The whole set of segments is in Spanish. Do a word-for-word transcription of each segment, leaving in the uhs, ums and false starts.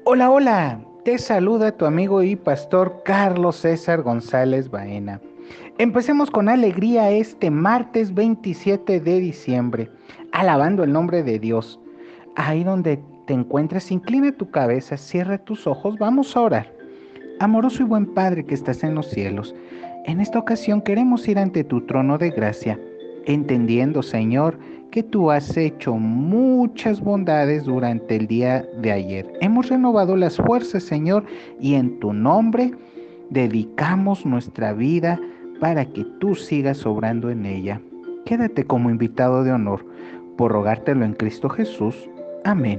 Hola, hola, te saluda tu amigo y pastor Carlos César González Baena. Empecemos con alegría este martes veintisiete de diciembre, alabando el nombre de Dios. Ahí donde te encuentres, inclina tu cabeza, cierra tus ojos, vamos a orar. Amoroso y buen Padre que estás en los cielos, en esta ocasión queremos ir ante tu trono de gracia, entendiendo, Señor, que tú has hecho muchas bondades durante el día de ayer. Hemos renovado las fuerzas, Señor, y en tu nombre dedicamos nuestra vida para que tú sigas obrando en ella. Quédate como invitado de honor, por rogártelo en Cristo Jesús. Amén.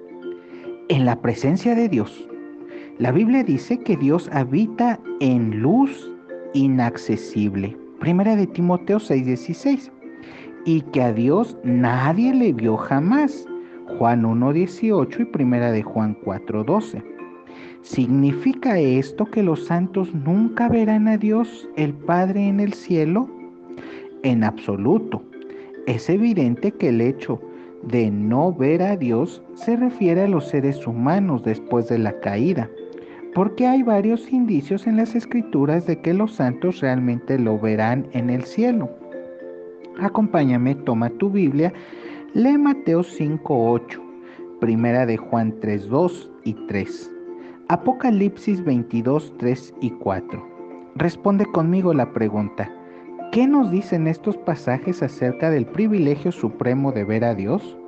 En la presencia de Dios. La Biblia dice que Dios habita en luz inaccesible. Primera de Timoteo seis dieciséis. Y que a Dios nadie le vio jamás. Juan uno dieciocho y Primera de Juan cuatro doce. ¿Significa esto que los santos nunca verán a Dios el Padre en el cielo? En absoluto. Es evidente que el hecho de no ver a Dios se refiere a los seres humanos después de la caída, porque hay varios indicios en las escrituras de que los santos realmente lo verán en el cielo. Acompáñame, toma tu Biblia, lee Mateo cinco ocho, Primera de Juan tres dos y tres, Apocalipsis veintidós tres y cuatro. Responde conmigo la pregunta: ¿qué nos dicen estos pasajes acerca del privilegio supremo de ver a Dios?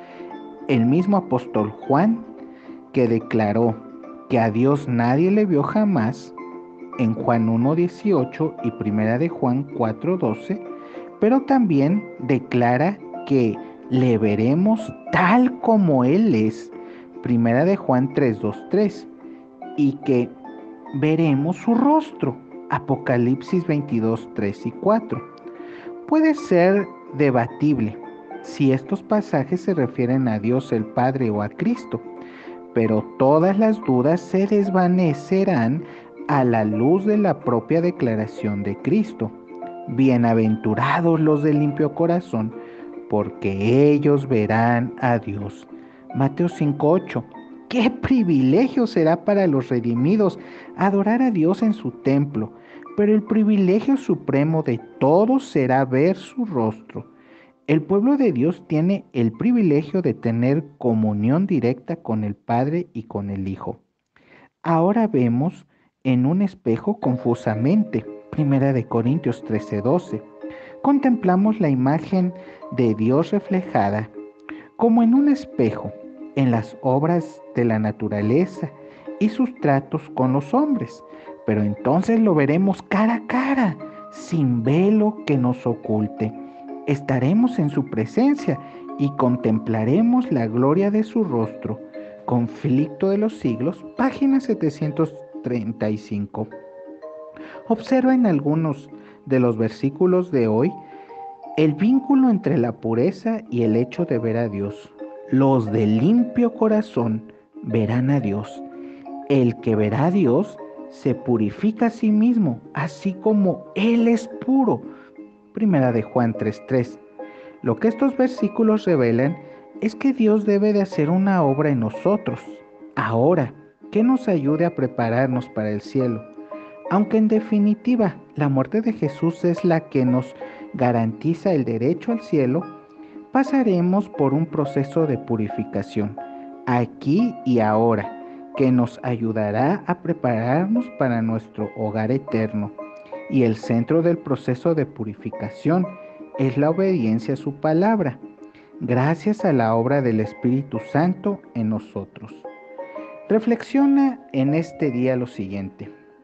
El mismo apóstol Juan, que declaró que a Dios nadie le vio jamás, en Juan uno dieciocho y Primera de Juan cuatro doce, pero también declara que le veremos tal como Él es, Primera de Juan tres dos tres, y que veremos su rostro, Apocalipsis veintidós tres y cuatro. Puede ser debatible si estos pasajes se refieren a Dios el Padre o a Cristo, pero todas las dudas se desvanecerán a la luz de la propia declaración de Cristo. Bienaventurados los de limpio corazón, porque ellos verán a Dios. Mateo cinco ocho. ¡Qué privilegio será para los redimidos adorar a Dios en su templo! Pero el privilegio supremo de todos será ver su rostro. El pueblo de Dios tiene el privilegio de tener comunión directa con el Padre y con el Hijo. Ahora vemos en un espejo confusamente. Primera de Corintios trece doce. Contemplamos la imagen de Dios reflejada como en un espejo en las obras de la naturaleza y sus tratos con los hombres, pero entonces lo veremos cara a cara, sin velo que nos oculte. Estaremos en su presencia y contemplaremos la gloria de su rostro. Conflicto de los siglos, página setecientos treinta y cinco. Observa en algunos de los versículos de hoy el vínculo entre la pureza y el hecho de ver a Dios. Los de limpio corazón verán a Dios. El que verá a Dios se purifica a sí mismo, así como Él es puro. Primera de Juan tres tres. Lo que estos versículos revelan es que Dios debe de hacer una obra en nosotros, ahora, que nos ayude a prepararnos para el cielo. Aunque en definitiva la muerte de Jesús es la que nos garantiza el derecho al cielo, pasaremos por un proceso de purificación, aquí y ahora, que nos ayudará a prepararnos para nuestro hogar eterno. Y el centro del proceso de purificación es la obediencia a su palabra, gracias a la obra del Espíritu Santo en nosotros. Reflexiona en este día lo siguiente.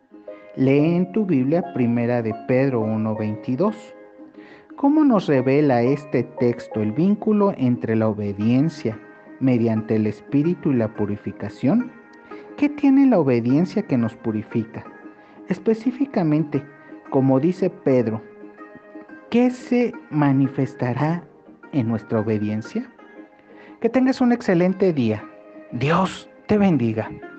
Lee en tu Biblia Primera de Pedro uno veintidós. ¿Cómo nos revela este texto el vínculo entre la obediencia mediante el Espíritu y la purificación? ¿Qué tiene la obediencia que nos purifica? Específicamente, como dice Pedro, ¿qué se manifestará en nuestra obediencia? Que tengas un excelente día. Dios te bendiga.